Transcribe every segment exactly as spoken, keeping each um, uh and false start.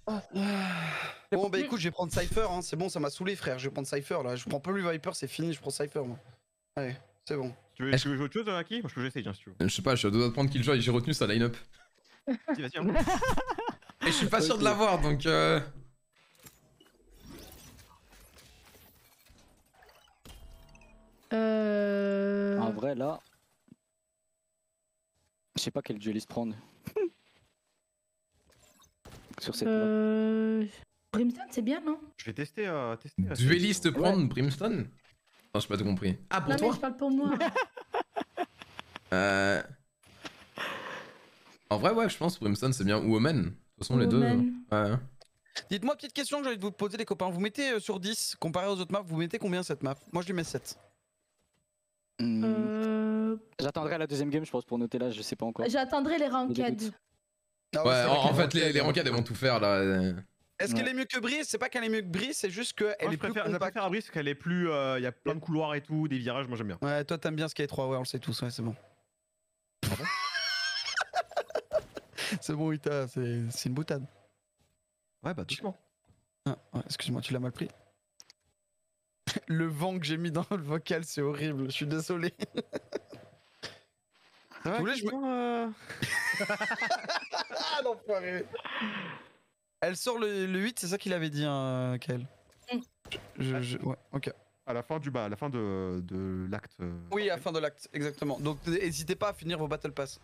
Bon bah écoute, je vais prendre Cypher, hein. C'est bon, ça m'a saoulé frère, je vais prendre Cypher là. Je prends pas plus Viper, c'est fini, je prends Cypher moi. Allez, c'est bon. Tu veux, tu veux jouer autre chose, Aki? Moi je peux j'essaye, hein, si tu veux. Je sais pas, je suis à deux doigts de prendre Killjoy et j'ai retenu sa line-up. Vas-y, vas-y, hein. Et je suis pas sûr de l'avoir donc euh... Euh... En vrai là... Je sais pas quel dueliste prendre. Sur cette euh... map. Brimstone c'est bien non? Je vais tester... Euh, tester dueliste prendre ouais. Brimstone? Non, j'ai pas tout compris. Ah, pour non, toi? Non mais je parle pour moi. euh... En vrai, ouais, je pense Brimstone c'est bien. Ou Omen. De toute façon, les Omen. deux. Ouais. Dites-moi, petite question que j'ai envie de vous poser, les copains. Vous mettez euh, sur dix, comparé aux autres maps, vous mettez combien cette map? Moi, je lui mets sept. Mmh. Euh... J'attendrai la deuxième game, je pense, pour noter là, je sais pas encore. J'attendrai les ranked. Ah ouais, ouais en, en fait, les, les ranked, elles vont tout faire là. Est-ce ouais. qu'elle est mieux que Brice? C'est pas qu'elle est mieux que Brice, c'est juste qu'elle est préfère, plus compacte. Je préfère à Brice qu'elle est plus... Il euh, y a plein de couloirs et tout, des virages, moi j'aime bien. Ouais, toi t'aimes bien Skate trois, ouais, on le sait tous, ouais, c'est bon. Ah bon? C'est bon, Ita, c'est une boutade. Ouais, bah doucement. Ah, ouais, excuse-moi, tu l'as mal pris. Le vent que j'ai mis dans le vocal, c'est horrible, je suis désolé. Ça va, voulais, je me... euh... Ah l'enfoiré. Elle sort le, le huit, c'est ça qu'il avait dit, hein, Kael. Mm. Je, je... Ouais, ok. À la fin du bas, à la fin de, de l'acte. Euh... Oui, à la fin de l'acte, exactement. Donc n'hésitez pas à finir vos Battle Pass.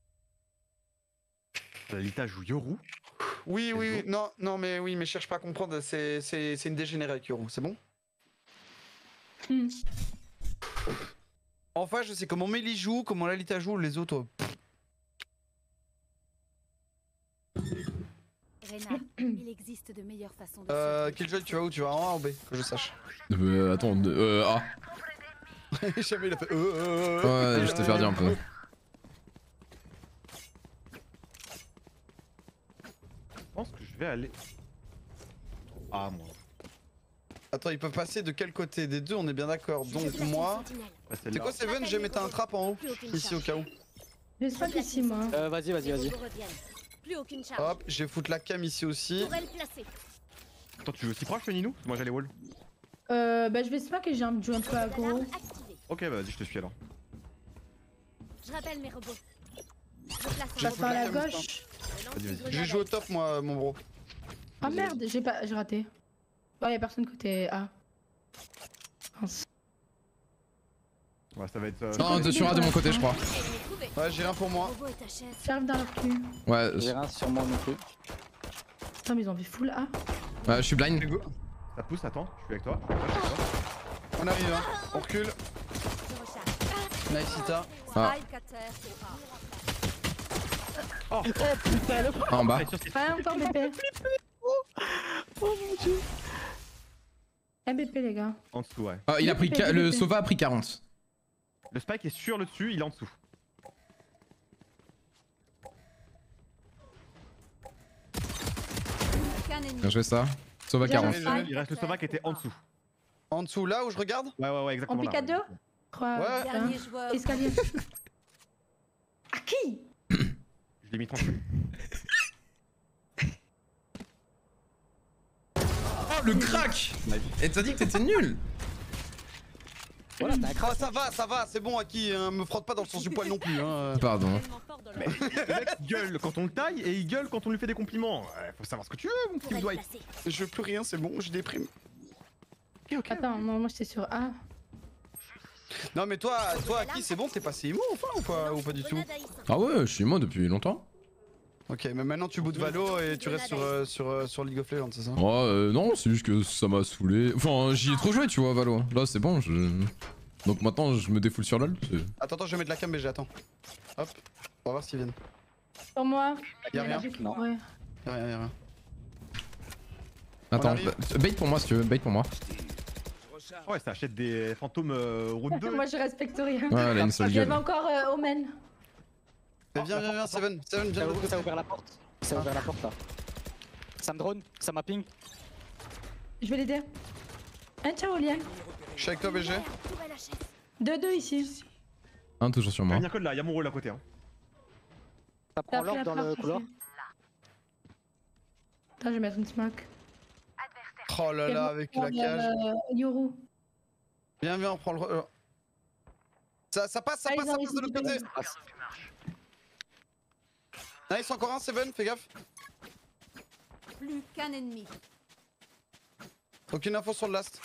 Lita joue Yoru. Oui, oui, oui, non, non, mais oui, mais cherche pas à comprendre, c'est une dégénérée avec Yoru, c'est bon? mm. Enfin, je sais comment Mélie joue, comment Lalita joue, les autres. Rena, il existe de meilleures façons de Euh, Killjoy, tu vas où? Tu vas en A ou B? Que je sache. Euh, attends, euh, A. Jamais il a fait. Euh, euh, ouais, je t'ai perdu un peu. Je pense que je vais aller. Ah, moi. Attends, ils peuvent passer de quel côté? Des deux, on est bien d'accord. Donc, moi. C'est quoi, Seven? J'ai mis un trap en haut. Ici, au cas où. J'espère qu'ici, moi. Euh, vas-y, vas-y, vas-y. Hop, je vais foutre la cam ici aussi. Attends, tu veux aussi proche, Ninou? Moi, j'ai les walls. Euh, bah, je vais smack et j'ai un jeu un peu aggro. Ok, bah, vas-y, je te suis alors. Je rappelle mes robots. Je passe par la gauche. Vas-y, vas-y. Je joue au top, moi, mon bro. Ah merde, j'ai pas, j'ai raté. Oh, y'a personne côté A. Mince. Ouais, ça va être. Euh... Non, de sur A de mon côté, je crois. Ouais, j'ai rien pour moi. J'arrive dans leur cul. Ouais, j'ai rien sur moi non plus. Putain, mais ils ont vu full A. Ouais, je suis blind. Ça pousse, attends, je suis avec toi. On arrive, hein. On recule. Nice, Ita. Ah. Oh, putain, le En bas. Ah, encore B P. Oh mon dieu. M B P, les gars. En dessous, ouais. Ah, il a pris. Le Sova a pris quarante. Le spike est sur le dessus, il est en dessous. Bien joué ça. Sova quarante. Il reste le Sova qui était en dessous. En dessous, là où je regarde? Ouais, ouais, ouais, exactement. En pick à deux? Ouais. Escalier. À qui? Je l'ai mis tranquille. Oh, le crack! Et t'as dit que t'étais nul! Voilà, t'as un crack. Oh, ça va, ça va, c'est bon, Aki, hein, me frotte pas dans le sens du poil non plus. Hein. Pardon. Mais le mec gueule quand on le taille et il gueule quand on lui fait des compliments. Ouais, faut savoir ce que tu veux, mon petit Dwight. Je veux plus rien, c'est bon, je déprime. Ok, ok. Attends, non, moi j'étais sur A. Non, mais toi, toi, Aki, c'est bon, t'es passé immo enfin ou pas, ou pas du tout? Ah ouais, je suis immo depuis longtemps. Ok, mais maintenant tu bootes Valo et tu restes sur, euh, sur, euh, sur League of Legends, c'est ça? Oh, euh, non, c'est juste que ça m'a saoulé. Enfin, j'y ai trop joué, tu vois, Valo. Là, c'est bon, je... Donc maintenant, je me défoule sur LoL. Attends, attends, je vais mettre la cam, B G, attends. Hop, on va voir s'ils viennent. Pour moi. Y'a rien? Non. Ouais. Y'a rien, y'a rien. Attends, bait pour moi si tu veux, bait pour moi. Ouais, ça achète des fantômes euh, route deux. Moi je respecte rien. Ouais, elle a une seule gueule. J'avais encore euh, Omen. Mais viens, viens, viens, Seven, Seven, viens de l'autre côté. Ça a ouvert la porte. Ça a ouvert la porte là. Ça me drone, ça m'a ping. Je vais l'aider. Un ciao, Lian. Je suis avec toi, B G. deux deux ici. Un toujours sur moi. Y'a un code là, y'a mon rôle à côté. Hein. Ça prend l'ordre dans le couloir. Attends, je vais mettre une smoke. Oh là là, avec la cage. Euh, Yoru. Viens, viens, on prend le. euh. Ça, ça passe, ça Ah, passe, ils ça ont passe de l'autre réussi, côté. Nice, encore un, Seven, fais gaffe. Plus qu'un ennemi. Aucune info sur le last.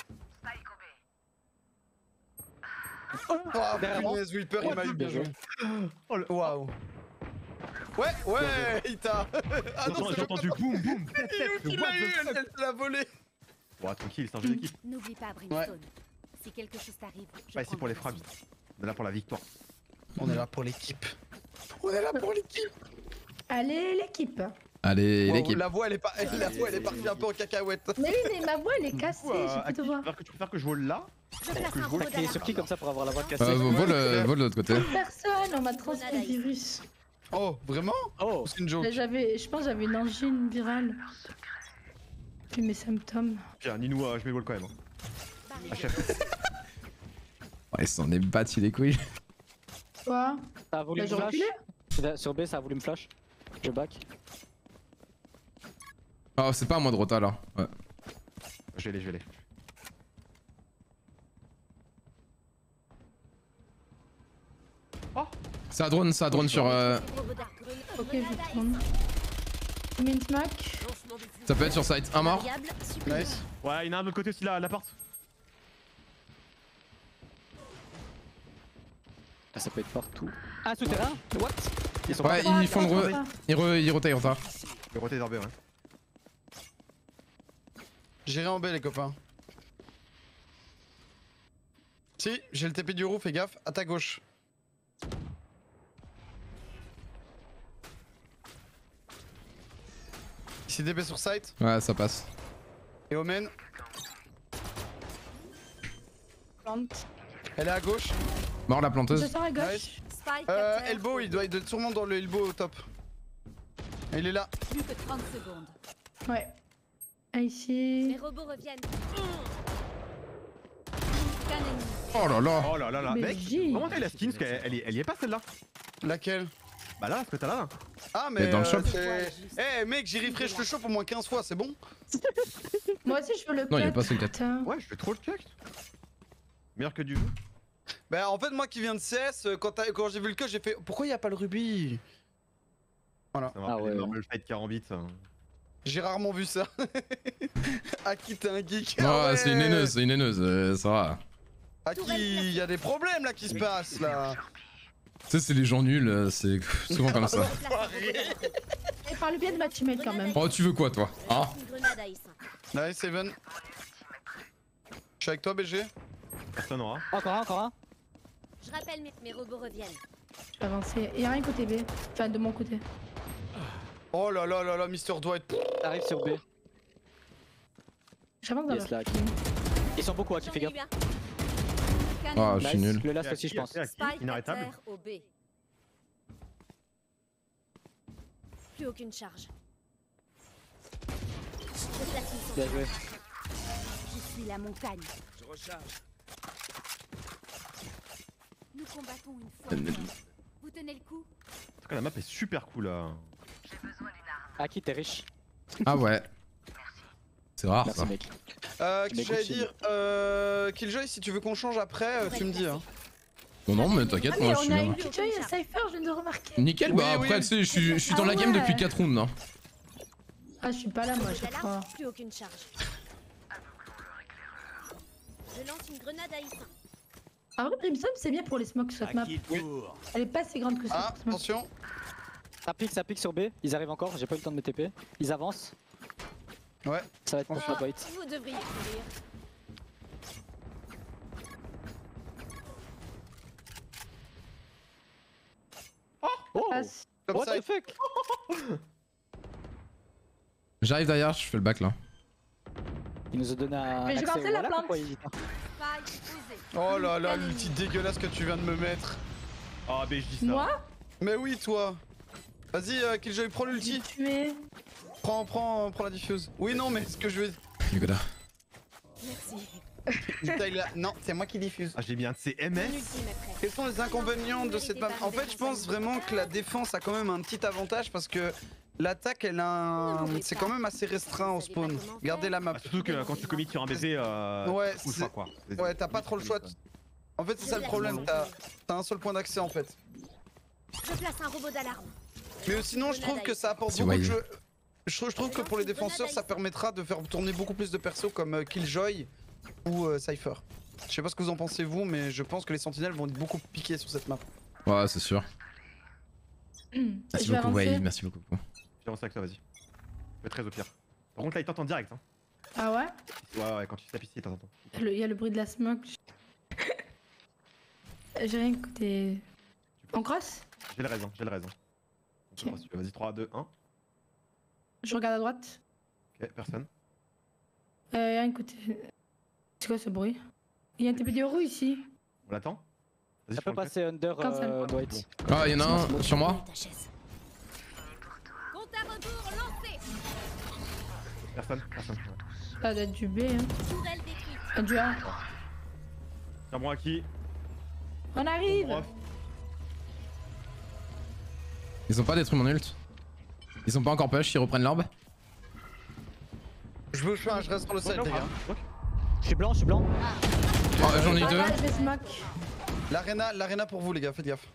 Oh, derrière moi. punaise, Whipper, il m'a eu bien joué. Oh le. Waouh. Ouais, ouais, il t'a. Ah non, J'ai c'est entendu boum boum. il l'a eu, elle elle te l'a volé. Bon, tranquille, c'est un jeu d'équipe. N'oublie pas, Brimstone. Si quelque chose t'arrive, je Pas ici pour les prendrai frags. la suite. On est là pour la victoire. On est là pour l'équipe. On est là pour l'équipe. Allez, l'équipe. Allez, Wow, l'équipe. la voix, elle est pas... la voix, elle est partie un peu en cacahuète. Mais oui, mais ma voix elle est cassée, Euh, j'ai à plus qui de voix. tu préfères que tu préfères que je vole là? Je place un robot T'as crié sur qui d'alarme. comme ça pour avoir la voix cassée? Euh, vole, euh, vole de l'autre côté. Personne, on m'a transmis le virus. Oh, vraiment? Oh! Ou c'est une joke? Là, J'avais, je pense que j'avais une angine virale. Puis mes symptômes. Tiens, Ninou, euh, je m'évole quand même. hein. Ah, chef. Ouais, s'en est battu les couilles. Quoi? Ça a voulu Bah, me j'ai flash. reculé. Sur B, ça a voulu me flash. Je back. Oh, c'est pas à moi de rota là. Ouais. Je vais aller, je vais aller. C'est un drone, c'est un drone sur. Euh... Robot d'arc. Ok, je tourne. Je mets une smack. Ça peut être sur site. Un mort. Variable supérieure. Nice. Ouais, il y en a un de l'autre côté aussi là, à la porte. Ah, ça peut être partout. Ah, souterrain? What? Ils sont Ouais, pas ils font le re. Ils re. Ils rotaillent rota. Le roté d'Herbe, ouais. J'irai en B, les copains. Si, j'ai le T P du roux, fais gaffe. À ta gauche. Ici D B sur site. Ouais, ça passe. Et Omen, Plante. elle est à gauche. Mort la Je planteuse. sors à gauche. Nice. Spike Euh, à terre. elbow, il doit être sûrement dans le elbow au top. Et il est là. Plus que trente secondes. Ouais. Ah, ici. Les robots reviennent. Plus qu'un ennemi. Oh là là. Oh là là là, Mais mec! j'ai- Comment t'as eu la skin? Parce qu'elle elle y- elle y est pas celle-là. Laquelle? Bah là, ce que t'as là. Ah, mais. Mais dans le shop. c'est- Eh, mec, j'ai refresh le shop au moins quinze fois, c'est bon? Moi aussi, je veux le Non, il y a cut. pas ce cut. Putain. Ouais, je fais trop le cut. Meilleur que du jeu. Bah, en fait, moi qui viens de C S, euh, quand, t'as- quand j'ai vu le cut, j'ai fait pourquoi il y a pas le rubis? Ça m'a Ah rappelé ouais. les Marble Fight quarante ça. J'ai rarement vu ça. Aki, t'es un geek. Non, Ah ouais. c'est une haineuse, c'est une haineuse, euh, ça va. Aki, il y a des problèmes là qui se passent là. Tu sais, c'est les gens nuls, euh, c'est souvent comme ça. Je place un robot d'alarme. Et parle bien de ma teammate quand même. Oh, tu veux quoi, toi? Hein? Une grenade à essaim. Nice, Seven. Je suis avec toi, B G. Personne aura. Encore un, encore un. Je rappelle, mes, mes robots reviennent. Je vais avancer. Il y a rien côté B. Enfin, de mon côté. Oh là là là là, Mister Dwight. T'arrives sur B. J'avance dans Yes, leur là. Ils sont beaucoup à qui J'en fait ai gaffe. eu un. Qu'un Ah, ennemi. je suis nul. Le last aussi, je pense. Spike à Inarrêtable. terre au B. Plus aucune charge. Je place une Bien sonde. joué. Je suis la montagne. Je recharge. Nous combattons une fois. Vous tenez le coup? En tout cas, la map est super cool là. À qui t'es riche? Ah ouais. C'est rare ça. Merci, mec. Euh, Tu m'écoutes, j'allais Sylvie. dire, euh, Killjoy, si tu veux qu'on change après, euh, tu me dis. Hein. Non, non, mais t'inquiète, Ah, mais moi je on suis a là. une Killjoy et Cypher, je viens de remarquer. Nickel, Oui, bah oui. après, tu sais, je suis- je suis dans Ah la game ouais. depuis quatre rounds. Hein. Ah, je suis pas là, moi, je crois. D'alarme, plus aucune charge. Je lance une grenade à essaim. En vrai, Brimstone, c'est bien pour les smokes sur cette map. Elle est pas si grande que ça. Ah, cette smoke. attention. Ça pique, ça pique sur B. Ils arrivent encore, j'ai pas eu le temps de me T P. Ils avancent. Ouais. Ça va être pour Ah, Fat White. vous devriez courir. Oh! Passe. Comme What ça. the fuck? J'arrive derrière, je fais le back là. Il nous a donné un. Mais j'ai accès lancé au la wall, plante. pourquoi il hésite? Spike posé. Oh là là, Plus qu'un l'outil ennemi. dégueulasse que tu viens de me mettre. Ah, ben je dis ça. Moi, Mais oui, toi. Vas-y, euh, Killjoy, prends j'ai l'ulti. tué. Prends, prends, prends la diffuse. Oui, non, mais ce que je veux. Nicolas. Merci. Putain, il a- Non, c'est moi qui diffuse. Ah, j'ai bien de ces Mon M S. ultime est prêt. Quels sont les inconvénients de cette map? En fait, je pense vraiment que la défense a quand même un petit avantage parce que L'attaque, elle a un... C'est quand même assez restreint au spawn. Regardez la map. Ah, surtout que quand tu commits sur un bébé, euh, Ouais, tu fous c'est- pas, quoi. Ouais, t'as pas trop le choix. En fait, c'est ça le problème. T'as t'as un seul point d'accès en fait. Je place un robot d'alarme. Mais sinon, je trouve que ça apporte C'est beaucoup de wise. jeux. Je trouve, je trouve que pour les défenseurs, ça permettra de faire tourner beaucoup plus de persos comme euh, Killjoy ou euh, Cypher. Je sais pas ce que vous en pensez vous, mais je pense que les sentinelles vont être beaucoup piqués sur cette map. Ouais, c'est sûr. Hmm. Merci Je vais beaucoup, avancer. Wave, merci beaucoup. J'avance avec toi, vas-y. Fais très au pire. Par contre, là, il t'entend direct. Hein. Ah ouais? Ouais, ouais, quand tu tapes ici, il t'entend. Il y a le- il y a le bruit de la smoke. J'ai rien écouté. On cross? J'ai le raison, j'ai le raison. Ok. Vas-y, trois, deux, un. Je regarde à droite. Ok, personne. Euh, rien écouté. C'est quoi ce bruit? Il y a un T P de roue ici. On l'attend. Vas-y, Ça je prends peut le passer under Cancel. euh, Dwight. Ah, y'en a un sur moi. Ta chaise. Compte à rebours lancé. test. Personne, personne. Ça doit être du B. Hein. Tourelle détruite. Ah, du A. Tiens, moi qui. On arrive! Prof. Ils ont pas détruit mon ult. Ils ont pas encore push, ils reprennent l'orbe. Je veux je, je reste sur le side, les gars. Je suis blanc, je suis blanc. Oh, j'en ai Ah, deux. là, je vais smoke. L'arena, l'arena pour vous, les gars, faites gaffe.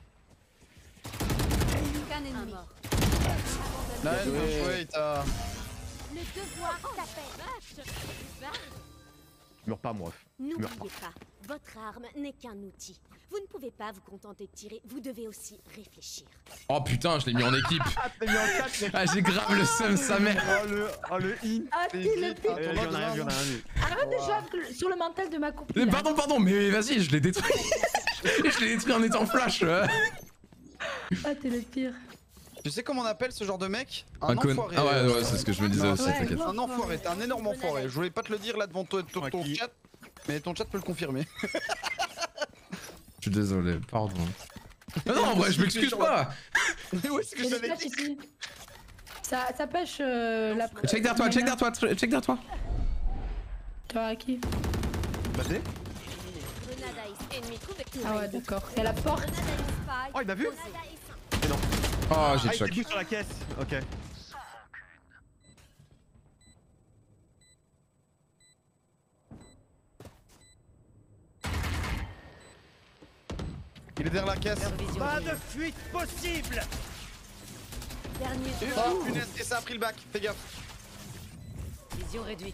Qu'un ennemi. mort. Là, bien joué, t'as. Le devoir t'appelle. Je meurs pas, moi. N'oubliez pas, votre arme n'est qu'un outil. Vous ne pouvez pas vous contenter de tirer, vous devez aussi réfléchir. Oh putain, je l'ai mis en équipe. T'as mis en quatre, mais. Ah, j'ai grave le seum, sa mère. Oh le. Oh le in. Ah, Fais qui le vite, pique? hein, Eh, tournoi Y'en a de un, y'en a main. un. lui. Arrête de jouer avec le- sur le mental de ma Mais copine. pardon, pardon, mais vas-y, je l'ai détruit. Je l'ai détruit en étant flash. ouais. Ah, t'es le pire. Tu sais comment on appelle ce genre de mec? Un con. enfoiré. Ah ouais, euh, ouais, c'est ce que je me disais aussi, Ouais. t'inquiète. Un enfoiré, t'es un énorme enfoiré. Je voulais pas te le dire là devant toi, ton, ton Qui chat, mais ton chat peut le confirmer. Je suis désolé, pardon. Ah non, en vrai, je m'excuse pas. Où est-ce que Il y je a des t'avais flashs dit? ici. Ça, ça pêche euh, la. Check derrière toi, check derrière toi, check derrière toi. Toi, à qui? Passé. Grenade à ice ennemi trouvé. Ah ouais, d'accord. Il y a la porte. Grenade à ice spike. Oh, il m'a vu. Grenade à ice. Oh, j'ai Ah, le il choc. s'est sur la caisse. Ok. Il est derrière la caisse. Pas de fuite possible. Dernier Oh punaise, et ça a pris le bac, fais gaffe. Vision réduite.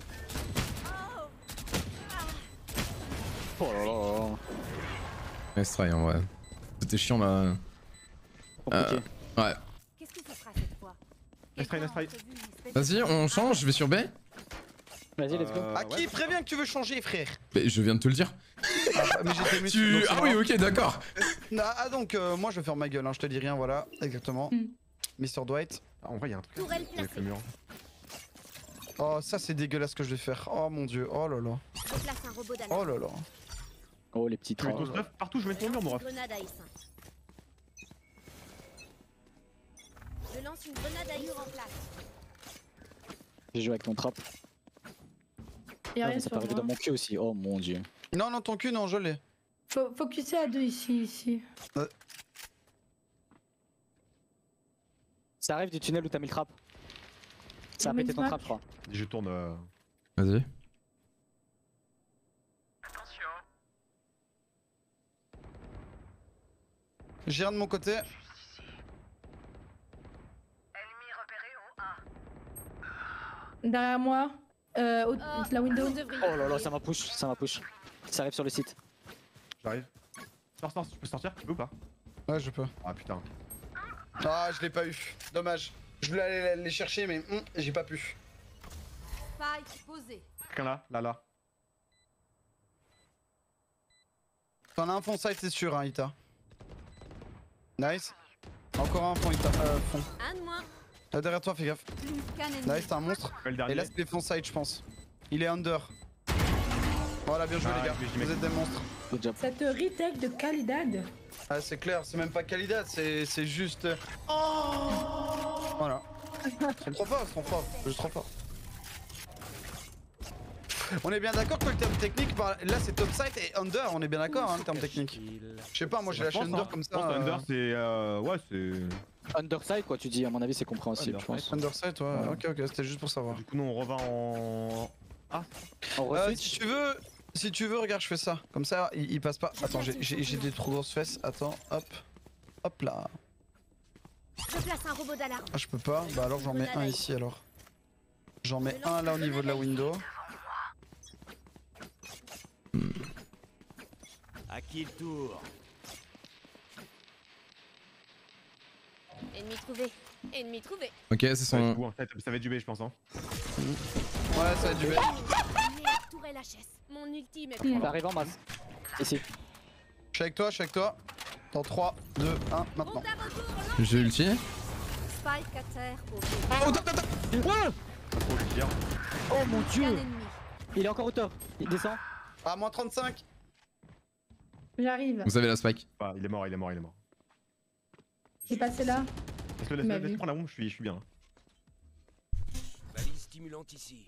Oh là là. Nice try en vrai. C'était chiant là. Compliqué. Ouais. Qu'est-ce que ce sera cette fois? Nice try, nice try. Vas-y, on change, je vais sur B. Vas-y, let's go. Euh, À qui ouais. préviens que tu veux changer, frère? Mais je viens de te le dire. Ah, mais j'étais muté, Tu... donc c'est Ah oui, mort. ok, d'accord. Ah, ah, donc euh, moi je vais faire ma gueule, hein, je te dis rien, voilà, exactement. Hmm. Mister Dwight. Ah, en vrai, il y a un truc. Tourelle Avec le placée. mur. Oh, ça c'est dégueulasse ce que je vais faire. Oh mon dieu, oh là là. Je place un robot d'alarme. Oh là là. Oh, les petits Tu mets ton trolls. stuff partout, je mets ton mur, mon ref. Grenade à ice. Je lance une grenade à ice en place. J'ai joué avec ton trap. Il y a Ah, rien mais ça sur peut arriver moi. dans mon cul aussi. Oh mon dieu. Non, non, ton cul, non, je l'ai. Faut focuser à deux ici, ici. Ça arrive du tunnel où t'as mis le trap. Ça a Il met pété une ton smack. trap, je crois. Je tourne. euh, Vas-y. J'ai un de mon côté. Derrière moi. Euh, au- Oh, la window. vous devriez Oh là là, trouver. ça m'a push, ça m'a push. Ça arrive sur le site. J'arrive. Sors, sors, tu peux sortir? Tu peux ou pas? Ouais, je peux. Ah putain. Ah, je l'ai pas eu. Dommage. Je voulais aller les chercher, mais hum, j'ai pas pu. Spike posé. Quelqu'un là, là, là. T'en as un fond side, c'est sûr, hein, Ita. Nice. Encore un fond, Ita. Euh, fond. Un de moins. Là, derrière toi, fais gaffe. Plus qu'un ennemi. Nice, t'as un monstre. Ouais, le Et dernier. là, c'est les fonds side, je pense. Il est under. Voilà, bien joué, Ah, les gars. mais j'y mets. Vous êtes des monstres. Good job. Cette retake de Khalidad. Ah, c'est clair, c'est même pas Khalidad, c'est c'est juste. Voilà. Ils sont trop forts, ils sont forts. Je suis trop fort. On est bien d'accord que le terme technique, par- là c'est topside et under, on est bien d'accord hein, le terme technique. Je sais pas, moi j'ai lâché Je pense, under hein. comme Je pense ça. que Under euh, c'est. Euh, ouais, c'est. Underside quoi tu dis, à mon avis c'est compréhensible je pense. Underside, ouais, ok, ok, c'était juste pour savoir. Du coup, nous on revint en. Ah, On Euh, refait. si tu veux, si tu veux, regarde, je fais ça. Comme ça, il, il passe pas. Attends, j'ai- j'ai j'ai des trop grosses fesses. Attends, hop, hop là. Je place un robot d'alarme. Ah, je peux pas. Bah alors j'en mets un ici alors. J'en mets un là au niveau de la window. À qui le tour? Ennemi trouvé. Ennemi trouvé. Ok, c'est ça va être son. vous, en fait, ça va être du B, je pense. Hein. Ouais, ça va être du B. Meilleure tourelle H S. Mon ultime est prêt. Ça arrive en masse. Ici. Je suis avec toi, je suis avec toi. Dans trois, deux, un, maintenant. Compte à rebours, J'ai ulti. Spike à terre au B. Oh, top, top, top. Pas trop le dire. Oh mon Aucun dieu. ennemi. Il est encore au top. Il descend. Ah, moins trente-cinq. J'arrive. Vous avez la spike. Ah, il est mort, il est mort, il est mort. J'ai passé là. Laisse-le, Il m'a laisse-le, vu. laisse prendre la bombe, je suis, je suis bien. Balise stimulante ici.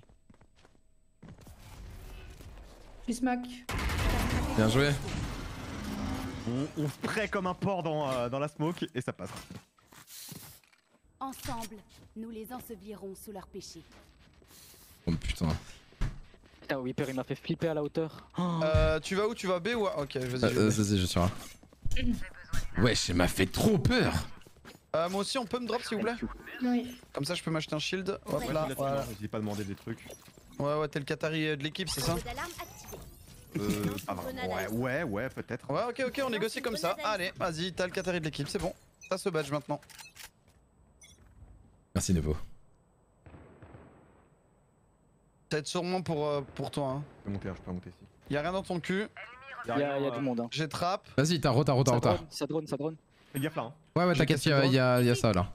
Je suis smack. Bien joué. On, on spray comme un porc dans, euh, dans la smoke et ça passe. Ensemble, nous les ensevelirons sous leurs péchés. Oh putain. Putain Whipper il m'a fait flipper à la hauteur. Oh. Euh, tu vas où? Tu vas B ou A? Ok, vas-y. Euh, je euh, vais B. Vas-y, je suis là. Wesh, elle m'a fait trop peur. Euh, moi aussi, on peut me drop s'il vous plaît? Oui. Comme ça, je peux m'acheter un shield. Hop là, Là, voilà. N'hésitez pas à demander des trucs. Ouais, ouais, t'es le Qatari euh, de l'équipe, c'est ça? Robot d'alarme activé. Euh, pas vraiment. Ouais, ouais, ouais, peut-être. Ouais, ok, ok, on négocie comme ça. Allez, vas-y, t'as le Qatari de l'équipe, c'est bon. T'as ce badge maintenant. Merci Nevo. Ça va être sûrement pour, euh, pour toi. Hein. Je peux monter, hein, je peux monter ici. Y'a rien dans ton cul. Il y a, il y a du monde hein. J'ai trap. Vas-y, t'as retard, retard, Ça retard. drone, ça drone, ça drone. Fais gaffe là. Hein. Ouais, ouais, J'ai t'inquiète, cassé y'a le y a, y a ça là.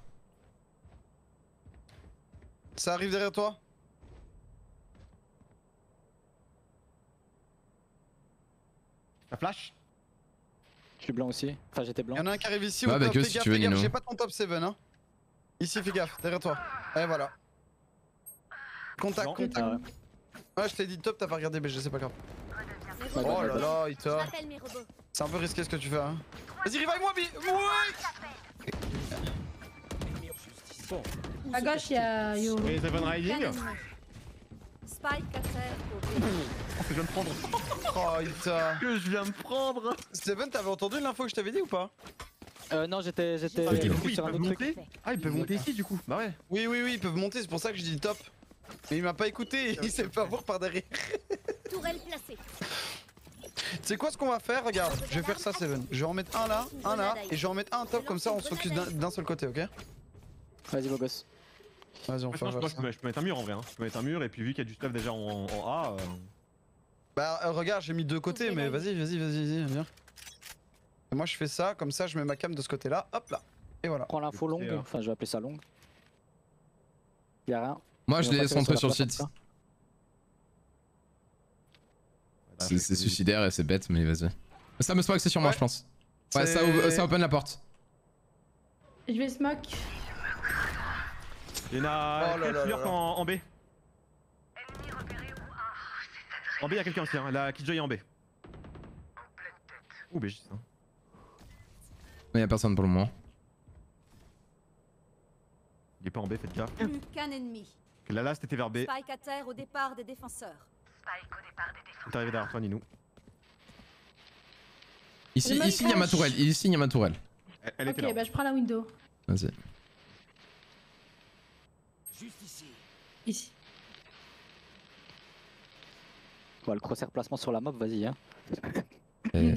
Ça arrive derrière toi. Ça flash. Je suis blanc aussi. Enfin j'étais blanc. Y'en a un qui arrive ici Ouais, au avec top. eux, Fais si gaffe, tu veux, fais gaffe. Nino. J'ai pas ton top sept hein. Ici, fais gaffe, derrière toi. Et voilà. Contact, Non. contact. Ah ouais. Ouais, je t'ai dit top, t'as pas regardé B G, c'est pas grave. Mes Oh robots Oh là mobiles. là, Ita. J'appelle mes robots. C'est un peu risqué ce que tu fais, hein. Vas-y, revive-moi, Bi. Ouais. À gauche, il y a Yo. Et Seven Aucun Riding. ennemi. Spike à terre au B. Oh, que je viens de prendre. Oh, Ita. Que je viens de prendre. Steven, t'avais entendu l'info que je t'avais dit ou pas? Euh non j'étais j'étais Ah, Du coup, focus ils sur un peuvent autre truc. monter. Ah, ils peuvent monter ici du coup. Bah ouais. Oui, oui, oui, ils peuvent monter, c'est pour ça que je dis top. Mais il m'a pas écouté, il s'est fait avoir par derrière. Tourelle placée. C'est quoi ce qu'on va faire? Regarde, je vais faire ça, Steven. Je vais en mettre un là, un là, et je vais en mettre un top, comme ça on se focus d'un d'un seul côté, ok? Vas-y beau gosse. Vas-y, on Moi, fait je, ça. pense que je peux- je peux mettre un mur en vrai. Hein. Je peux mettre un mur et puis vu qu'il y a du stuff déjà en, en A. Euh... Bah, euh, regarde, j'ai mis deux côtés, mais vas-y, vas-y, vas-y, vas-y, viens. Et moi je fais ça, comme ça je mets ma cam de ce côté-là, hop là. Et voilà. Prends l'info longue. euh, Enfin je vais appeler ça longue. Y'a rien. Moi, je On va les pas laisse tirer rentrer sur la le plate site. comme bah, C'est je- c'est suicidaire et c'est bête, mais vas-y. Ça me spoil, c'est sur moi, Ouais. je pense. Ouais, ça, C'est- ou- ça open la porte. Je vais smoke. Il y en a Oh là là quelques là là. en, en B. En B, il y a quelqu'un aussi. Hein. La Killjoy est en B. Ouh, B J. Hein. Mais y'a personne pour le moment. Il est pas en B, faites gaffe. Plus qu'un ennemi. Ok, la last était vers B. Spike à terre au départ des défenseurs. Il est arrivé derrière toi, Ninou. Ici, Le ici, y'a ma montage. tourelle. Ici, y'a ma tourelle. Elle, elle était Ok, là. bah je prends la window. Vas-y. Juste ici. Ici. Ouais, le crosshair placement sur la mob, vas-y hein. Et-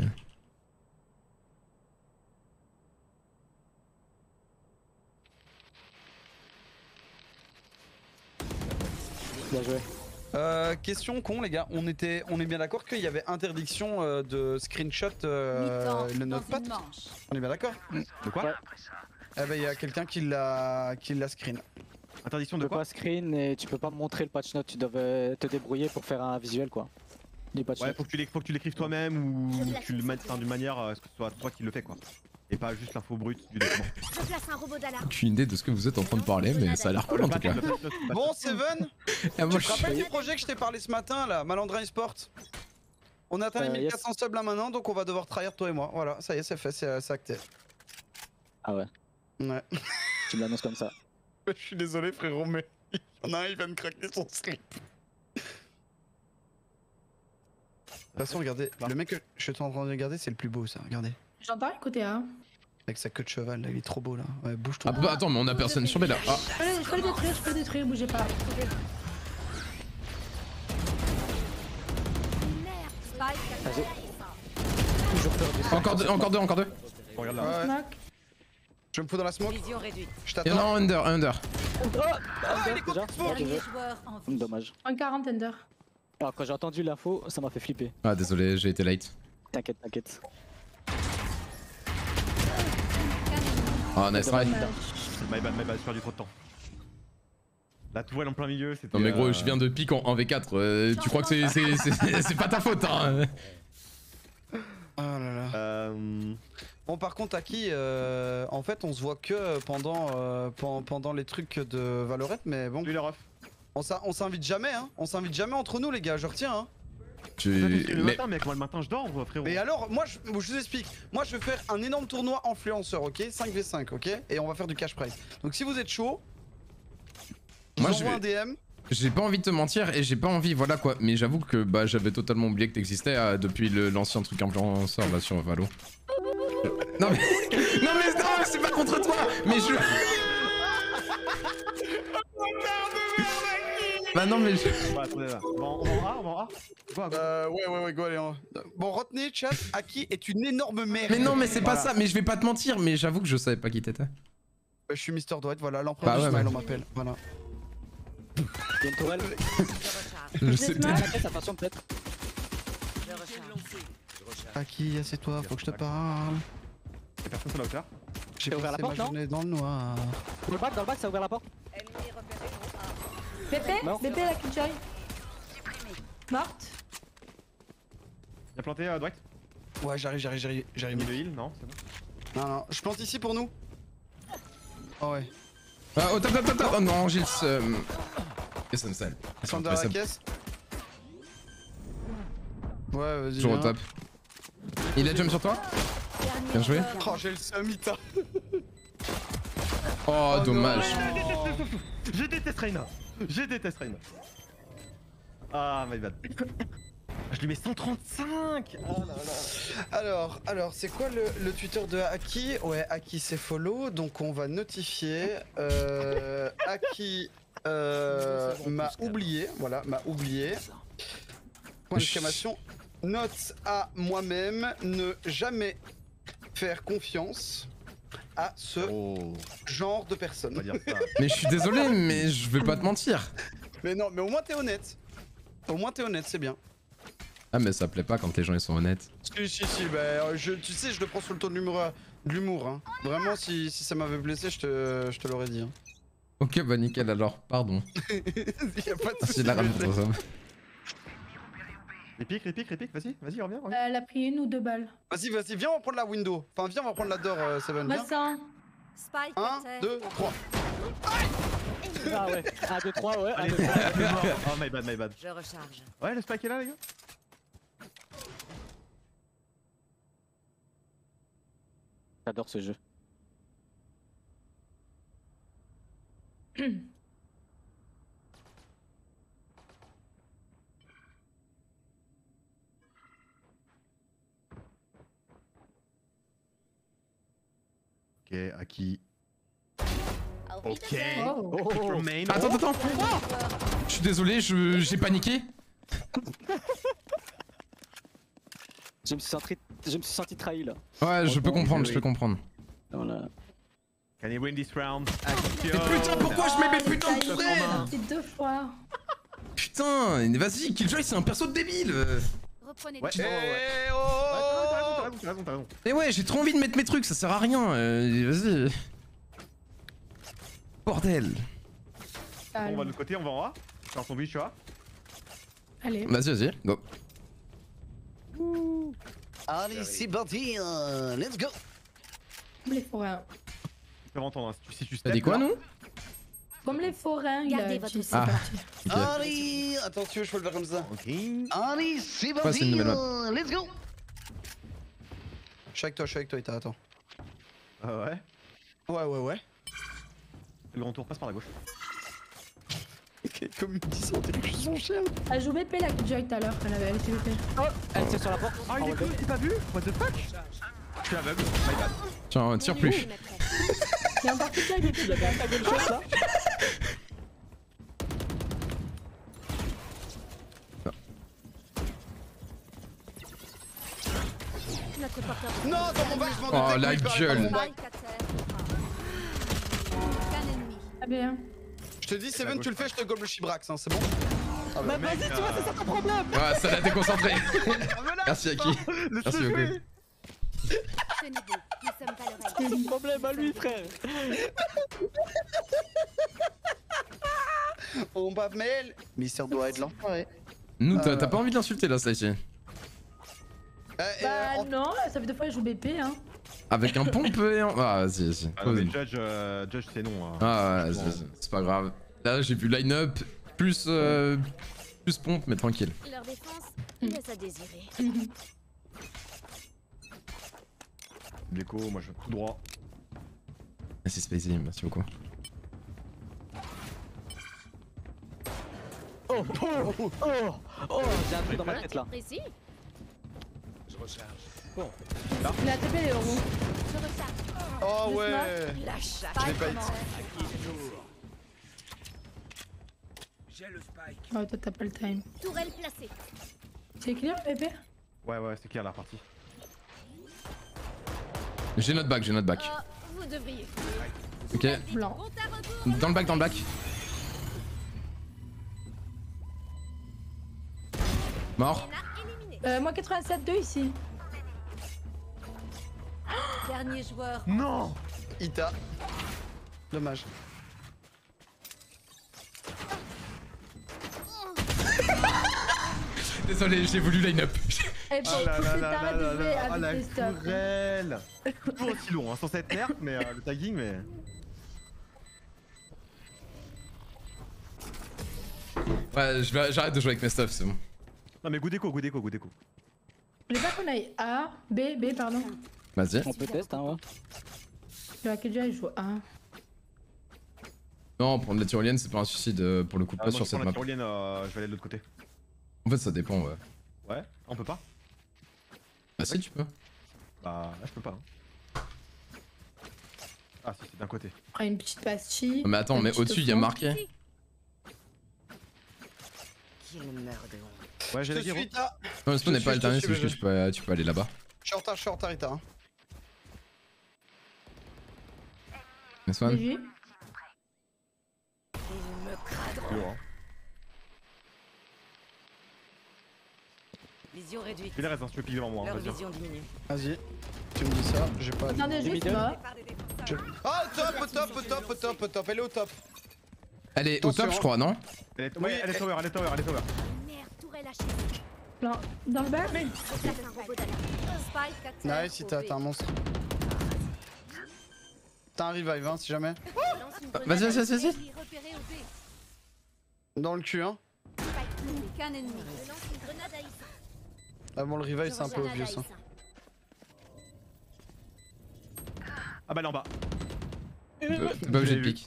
Bien joué. Euh, question con les gars, on était, on est bien d'accord qu'il y avait interdiction euh, de screenshot euh, Mi-temps le dans notepad? une manche. On est bien d'accord? De quoi Ouais. Eh ben il y a quelqu'un qui l'a qui l'a screen. Interdiction Tu de peux quoi pas screen et tu peux pas montrer le patch note, tu devais te débrouiller pour faire un visuel quoi. Du patch Ouais, note. faut que tu l'é- faut que tu l'écrives toi-même ou Je place tu le le mettes site. enfin, d'une manière à ce que ce soit toi qui le fais quoi. Et pas juste l'info brute du document. Je place un robot d'alarme. Aucune idée de ce que vous êtes en train de parler, mais ça a l'air cool en tout cas. Bon, Seven, Ah, moi, tu te je- rappelles du projet que je t'ai parlé ce matin là, Malandrin Sport? On a atteint les Euh, mille quatre cents yes. subs là maintenant, donc on va devoir tryhard toi et moi. Voilà, ça y est, c'est fait, c'est c'est acté. Ah ouais, Ouais. tu me l'annonces comme ça. Je suis désolé frérot, mais il y en a un, il vient de craquer son slip. De toute façon, regardez, le mec que je suis en train de regarder, c'est le plus beau ça, regardez. J'entends rien côté A. Avec sa queue de cheval là, il est trop beau là. Ouais, bouge-toi. Ah bah attends, mais on a personne sur B là. Ah, Je peux le, je peux le détruire, je peux le détruire, bougez pas. Vas-y. Toujours peur du encore deux, encore deux, encore deux. Regarde Ouais, là. ouais. Smack. Je me fous dans la smoke, Vision réduite. je Il y en a t'attends. un under, un under. Ah, déjà. Dernier joueur en vie. Hum, Dommage. Un quarante Ender. Alors quand j'ai entendu l'info, ça m'a fait flipper. Ah désolé, j'ai été late. T'inquiète, t'inquiète. Ah nice try. My bad, my bad, j'ai perdu trop de temps. La toile en plein milieu, c'était. Non mais gros, euh, je viens de pique en, en V quatre, euh, tu crois que c'est- c'est c'est- c'est pas ta faute hein. Oh là là. Euh. Bon par contre Aki, euh, en fait on se voit que pendant, euh, pen- pendant les trucs de Valorant, mais bon, Lui les refs. on s'in- on s'invite jamais hein, on s'invite jamais entre nous les gars, je retiens hein. Tu... Le Mais... matin, mec, moi le matin je dors, frérot. Mais alors, moi je, je vous explique, moi je vais faire un énorme tournoi influenceur, ok, cinq v cinq, ok, et on va faire du cash prize. Donc si vous êtes chaud, je Moi, vous je envoie vais- un D M. J'ai pas envie de te mentir et j'ai pas envie, voilà quoi. Mais j'avoue que bah j'avais totalement oublié que t'existais euh, depuis le- l'ancien truc influenceur là sur Valo. Non mais... Non mais non, c'est pas contre toi. Mais je... Bah non mais je... Bah, attendez là. Bon, on va en A, on va en A. Go, go. Euh, ouais, ouais, ouais, go, allez. hein. Bon, retenez, chat, Aki est une énorme merde. Mais non mais c'est pas Voilà. ça, mais je vais pas te mentir, mais j'avoue que je savais pas qui t'étais. Je suis Mister Dwight, voilà, l'empereur Bah du ouais, smile, ouais. on m'appelle, voilà. Il y a une tourelle. Je recharge. Je sais Smack. peut-être. La tête, attention peut-être. Je recharge. Aki, assieds-toi, faut que je te parle. Y'a personne sur la hauteur. J'ai T'as ouvert passé la ma porte, non journée dans le noir. Dans le bac, dans le bac, ça a ouvert la porte. Ennemi repéré en A. B P, Mort. B P la Killjoy. Morte. Y'a planté euh, Dwight. Ouais, j'arrive, j'arrive, j'arrive, j'arrive. Mis le heal, non, c'est bon. Non, non, je plante ici pour nous. Oh ouais. Ah, oh top top top top. Oh non, Gilles. Euh... Et ça me sale. Plante derrière la caisse. Ouais, vas-y. Toujours au viens. top. Il a jump sur toi? Bien joué. Oh, j'ai le summita. Oh, dommage. Je déteste Reyna. Je déteste Reyna. Ah, my bad. Je lui mets cent trente-cinq. Oh là là. Alors, alors, c'est quoi le, le Twitter de Aki? Ouais, Aki c'est follow, donc on va notifier. Euh, Aki euh, m'a oublié, voilà, m'a oublié. Point d'exclamation. Note à moi-même, ne jamais faire confiance à ce Oh, genre de on va personne. dire ça. Mais je suis désolé, mais je vais pas te mentir. Mais non, mais au moins t'es honnête. Au moins t'es honnête, c'est bien. Ah mais ça plaît pas quand les gens ils sont honnêtes. Si, si, si, bah, euh, je, tu sais, je le prends sous le ton de l'humour. euh, de l'humour, hein. Vraiment, si, si ça m'avait blessé, je te, je te l'aurais dit. Hein. Ok bah nickel alors, pardon. Y a pas de Merci souci. de la rame mais- pour ça. Répique, répique, répique, vas-y, vas-y, reviens, reviens. Euh, Elle a pris une ou deux balles. Vas-y, vas-y, viens, on va prendre la window. Enfin, viens, on va prendre la door, euh, Seven. Viens. Vincent. Spike un, à terre. deux, trois. Ah ouais. un, deux, trois, ouais. un, Allez, deux, c'est trois. bon, c'est mort. Oh, my bad, my bad. Je recharge. Ouais, le spike est là, les gars. J'adore ce jeu. Ok, Aki. Ok. Oh. Oh. Main. Attends, attends, attends. Je suis désolé, je j'ai paniqué. Je me suis senti, je me suis senti trahi là. Ouais, je peux comprendre, je peux comprendre. Voilà. Can he win this round? Mais putain, pourquoi je mets mes putains de Ça y est, tourelles? c'est deux fois. Putain, vas-y, Killjoy c'est un perso de débile. Reprenez Ouais. des Eh, Ouais, oh, t'as oh, raison, oh. t'as raison, t'as raison, t'as raison. Mais ouais, j'ai trop envie de mettre mes trucs, ça sert à rien. euh, vas-y. Bordel. On va de Calme. l'autre côté, on va en A. Faire son but, tu vois. Allez. Vas-y, vas-y, go. Allez, c'est parti, euh, let's go. Comme les forains. Tu peux entendre, hein, si tu, si tu T'as dit steps, quoi, là- nous? Comme les forains, il Gardez a votre dit c'est Ah. parti. Ok. Allez, attention, je peux le faire comme ça. Ok. Allez, c'est Ouais, c'est parti. une nouvelle map. euh, Let's go. Je suis avec toi, je suis avec toi, Ita, attends. Ah ouais. Ouais, ouais, ouais. Le grand tour passe par la gauche. Comme il dit, sentait que je suis son chien. Elle joue B P la Killjoy tout à l'heure, elle avait elle était B P. Elle tire sur la porte. Ah, il est En cool, wallbang. t'as pas vu? What the fuck? Je suis aveugle, my bad. Tiens, tire plus. Il y a encore Killjoy B P. Il y a quand même pas quelque chose là. Notre porteur. Non, dans mon bac, je m'en Oh, doutais la qu'il parlait pas gueule. dans mon bac. Spike à terre. Aucun ennemi. Ah bien. Je te dis, Seven, tu le fais, je te gobe le chibrax, hein, c'est bon? Ah Bah bah, vas-y, tu vois, c'est ça ton problème. Ouais, ça l'a déconcentré. Merci, Aki. Le Merci beaucoup. Tenez-vous, nous sommes pas l'oreille. C'est son problème à lui, frère. on bat mail. Mister doit être l'enfoiré. Nous, t'as Euh. t'as pas envie de l'insulter là, Stacy? Euh, Bah euh, non, ça fait deux fois qu'elle joue B P hein. Avec un pompe et un. Ah, vas-y, vas-y. Ah non, mais Judge, euh, Judge c'est non. Hein. Ah, ouais, c'est- c'est pas grave. Là, j'ai vu line-up, plus. Euh, plus pompe, mais tranquille. Leur défense laisse à désirer. Déco, moi je vais tout droit. Merci, Spacey, merci beaucoup. Oh, oh, oh, oh, j'ai un truc dans ma tête là. Précis. Je recharge. Il a T P les euros. Je recharge. Oh Le ouais. La chasse. Je l'ai pas été. À qui le tour? J'ai le spike. Oh toi t'as pas le time. Tourelle placée. C'est clear B P? Ouais, ouais, c'est clair la partie. J'ai notre bac, j'ai notre bac. Oh, vous devriez. Ok. Blanc. Compte à rebours. Dans le bac, dans le bac. Mort. Lena éliminée. Euh, moi quatre-vingt-sept deux ici. Dernier joueur. Non! Ita. Dommage. Désolé, j'ai voulu line-up. Eh bon, Ah là faut là que là t'arrêtes là de jouer là, ah la avec tes stocks. tourelle! Toujours aussi long, hein, censé être nerf, mais euh, le tagging, mais. Ouais, je vais- j'arrête de jouer avec mes stuff, c'est bon. Non, mais good déco, good déco, good déco. Je voulais pas qu'on aille A, B, B pardon. Vas-y. On peut tester, hein, ouais. La Killjoy joue A. Non, prendre la tyrolienne, c'est pas un suicide euh, pour le coup, Ah, pas moi, sur je cette prends map. la tyrolienne, euh, je vais aller de l'autre côté. En fait, ça dépend, ouais. Ouais, on peut pas? Ah, si, tu peux. Bah, là, je peux pas. Hein. Ah, si, c'est d'un côté. Après une petite pastille. Mais attends, un mais petit au-dessus, il y a fond. marqué. Quelle merde de honte. Ouais, Je j'ai te la guerre. suis, Ita. Non, mais ce Je te n'est suis, pas je te alterné, suis, c'est juste que bébé. tu peux, tu peux aller là-bas. Je suis en retard, je suis en retard, Ita. hein. Mais Swan. Léger. Ils me craderont. C'est lourd, hein. Vision réduite. Il reste, hein, si tu veux piquer devant moi. Hein, Leur vas-y. vision diminue. Vas-y. Tu me dis ça, j'ai pas. Attendez juste middle. moi. Je- Oh, top, au top, au top, au top, au top. Elle est au top. Elle est au Attention, top, je hein. crois, non? Elle est, Oui, ouais, elle est elle- tower, elle est tower, elle est tower. Merde, tourelle hachée. Blanc. Dans le bac. Je place un robot d'alarme. Spike à terre. Nice, Ita, t'es un monstre. T'as un revive, hein, si jamais. Je lance une grenade Vas-y, vas-y, à vas-y, vas-y. l'ennemi repéré au B. Dans le cul, hein. Spike placé. Aucun ennemi. Je lance une grenade à Issa. Ah bon, le revive, Je c'est un peu grenade à obvious. hein. Issa. Ah, bah, elle est en bas. T'es pas obligé de pique.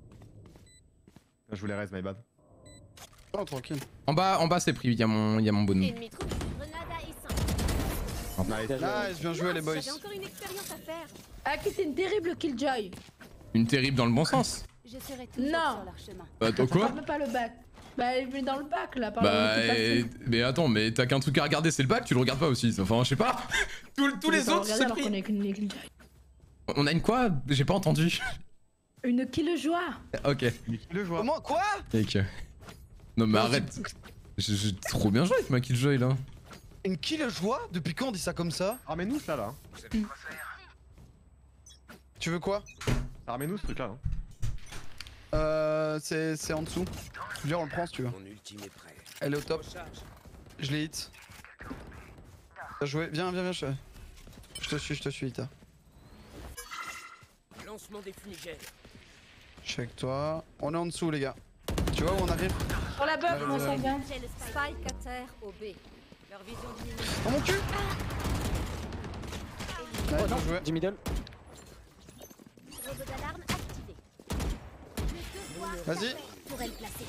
Je voulais raise, my bad. Oh, tranquille. En bas, en bas, c'est pris, il y a mon, il y a mon bonhomme. Ennemi trouvé. Grenade à Issa. Nice. Nice, bien joué, les boys. J'avais encore une expérience à faire. Ah, qui c'est une terrible Killjoy. Une terrible dans le bon sens. Je serai toujours Non. sur leur chemin. Bah, attends, quoi? Parle même pas le bac. Bah, elle met dans le bac là. Par Bah, le petit eh, passé. mais attends, mais t'as qu'un truc à regarder, c'est le bac, tu le regardes pas aussi. Enfin, je sais pas. Tous, tous Je vais les pas autres, regarder c'est alors qu'on pris. est qu'une Killjoy. On a une quoi? J'ai pas entendu. Une Killjoie. Ok. Le joueur. Comment? Quoi? Ok. Non, mais Non, arrête. J'ai j'ai trop bien joué avec ma Killjoy là. Une kill joie? Depuis quand on dit ça comme ça? Armez-nous ça là. Tu veux quoi? Armez-nous ce truc là. Hein. Euh, c'est c'est en dessous. Viens, on le prend si tu veux. Mon ultime est prêt. Elle est au top. Recharge. Je l'ai hit. T'as joué. Viens, viens, viens. Je, je te suis, je te suis, Ita. Lancement des fumigènes. Je suis avec toi. On est en dessous, les gars. Tu vois où on arrive? Sur la buff, moi ça vient. J'ai le spike. Spike à terre au B. Leur vision diminue. Oh mon cul! Oh Ouais, non, bien joué. du middle. Robot d'alarme activé. Le devoir Vas-y. pour elle placer.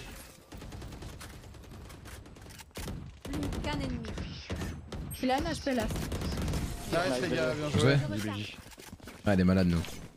Plus qu'un ennemi. Il a un H P là. Nice, les gars, bien Joué. joué. Je recharge. Ah, elle est malade, nous.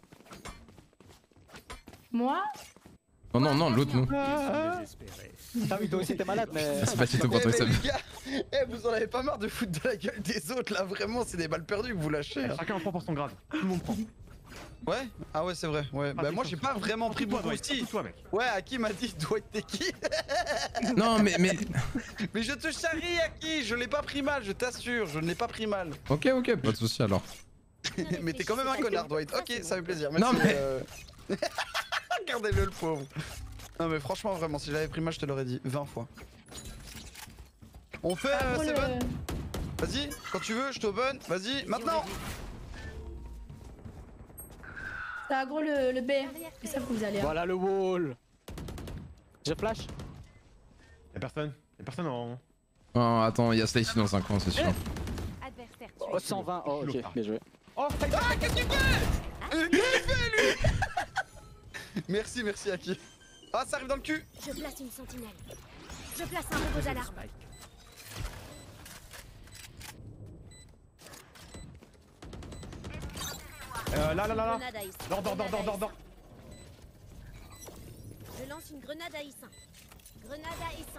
Moi Non, non, non, l'autre, nous. Désespéré. Ah oui, toi aussi t'es malade, mais. C'est pas du tout Eh, pour toi, mais ça. les gars, eh, vous en avez pas marre de foutre de la gueule des autres là, vraiment, c'est des balles perdues que vous lâchez. hein. Chacun prend pour son grade. Tout le monde prend. Ouais? Ah ouais, c'est vrai. Ouais. Bah, t'es moi, sur- j'ai pas vraiment pris Toi, beaucoup Dwight, aussi. toi, mec. Ouais, Aki m'a dit, Dwight, t'es qui? Non, mais, mais. Mais je te charrie, Aki, je l'ai pas pris mal, je t'assure, je ne l'ai pas pris mal. Ok, ok, pas de soucis alors. Mais t'es quand même un connard, Dwight. Ok, ça fait plaisir. Non, Merci, mais- euh, regardez-le, le pauvre. Non, mais franchement, vraiment, si j'avais pris mal, je te l'aurais dit vingt fois. On fait, euh, Pour le- Seven? Vas-y, quand tu veux, je t'open. Vas-y, maintenant! T'as aggro le, le B. C'est ça que vous allez. Hein. Voilà le wall. Je flash. Y'a personne. Y'a personne en. Oh, attends, il y a Slicey dans un coin, c'est sûr. Adversaire Oh, tué. cent vingt. Oh, ok, bien joué. Oh, Ah, qu'est-ce qu'il fait? Euh, Qu'est-ce qu'il fait, lui? Merci, merci, Aki. Ah, ça arrive dans le cul! Je place une sentinelle. Je place un robot d'alarme. Spike. Euh, là, là, là, là. Grenade à Issa. Dors, dors, dors, dors, dors, dors. Je lance une grenade à Issa. Grenade à Issa.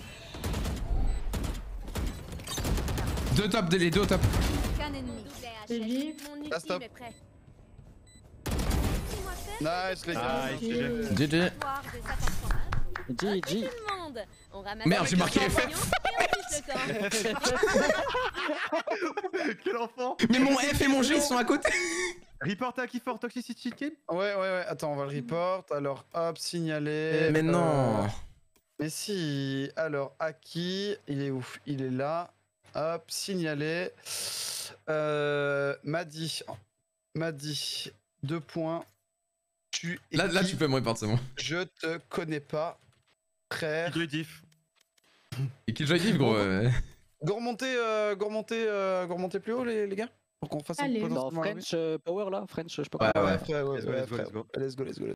Deux top, les deux top. Qu'un ennemi. Double C'est H S. vif. Mon Ah, stop. ultime est prêt. Laissez-moi faire Nice, les gars. Nice, G G. G G. voir des attaquants. G G. Tout le monde. On ramasse Merde, les j'ai marqué champignons F F. et on touche le camp. Quel enfant. Mais mon F et mon G ils sont à côté. Report à Key for Toxicity Kill. Ouais, ouais, ouais. Attends, on va le report. Alors, hop, signaler. Mais non. Euh, Mais si. Alors, Aki, il est ouf. Il est là. Hop, signaler. Euh, Madi. Madi. Deux points. Tu es Là, là, qui? tu peux me report, c'est bon. Je te connais pas. Frère. Kill diff. Et Killjoy Div, gros. euh. Go remonter, euh, go remonter, euh, go remonter plus haut, les, les gars? Pour qu'on fasse un Allez. peu Dans potentiellement la French euh, Power là, French, je sais pas Ouais, quoi. Ouais, ouais. frère, ouais, Let's go, ouais, let's go, frère. let's go. Let's go, let's go.